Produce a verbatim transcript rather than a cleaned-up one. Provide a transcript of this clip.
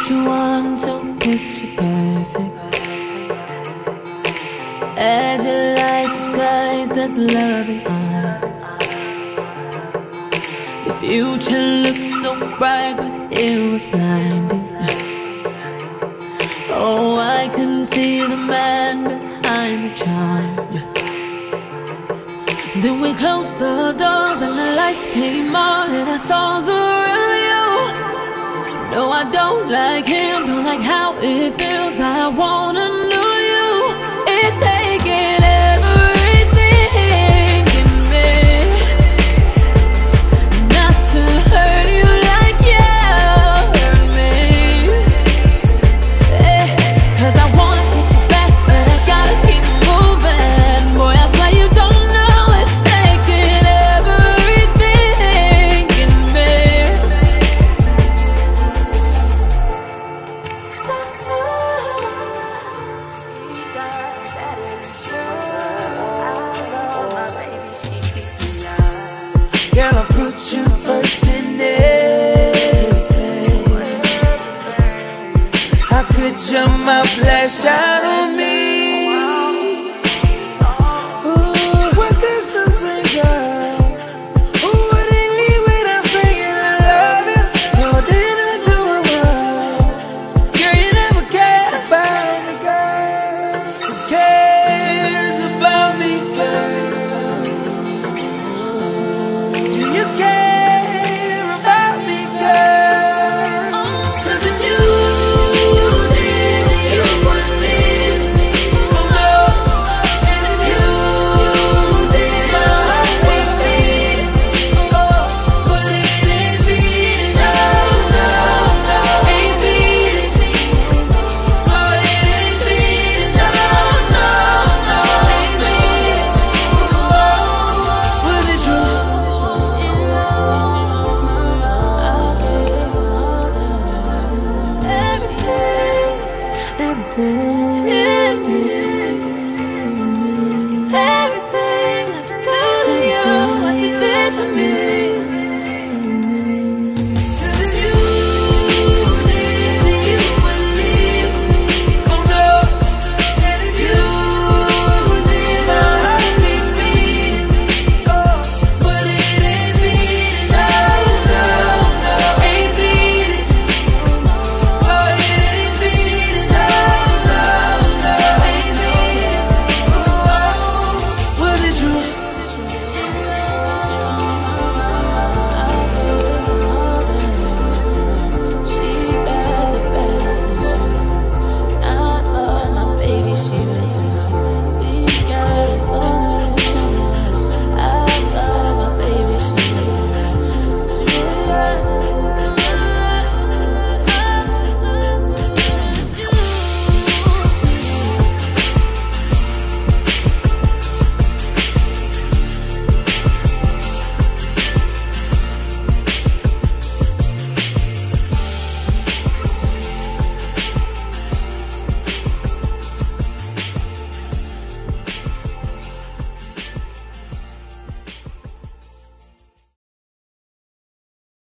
picture one, so picture perfect. Agilize the skies, that's love in arms. The future looks so bright, but it was blinding. Oh, I couldn't see the man behind the charm. Then we closed the doors and the lights came on, and I saw the real you. No, I don't like him, don't like how it feels. I wanna know you. It's taking everything in me not to hurt you like you hurt me. eh, Cause I wanna get you back, but I gotta keep moving. Boy, I swear you don't know. It's taking everything in me. Girl, I put you first in everything. How could your mouth flash out on me? Ooh, what's this to sing, girl? Who wouldn't leave without singing I love you? No, did I do it wrong? Girl, you never cared about me, girl. Who cares about me, girl? Do you care about me, girl? Cause if you did, you wouldn't leave me. Oh no. And if you did, my heart would beat. Oh, but it ain't beating. No, no, no, ain't beating. Oh, it ain't beating. No, no, no, ain't beating. Oh, was it true? Everything, everything.